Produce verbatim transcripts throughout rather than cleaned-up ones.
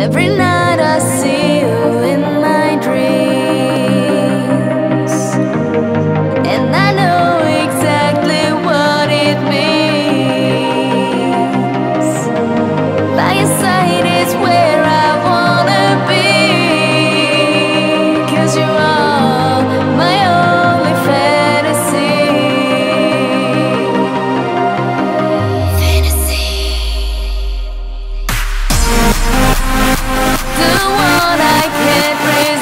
Every night I see you in my dreams, and I know exactly what it means. By your side is where I wanna be, 'cause you are my only fantasy. Fantasy. The one I can't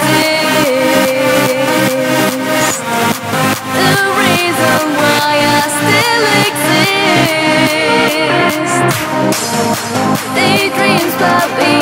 resist, the reason why I still exist. Daydreams, puppy.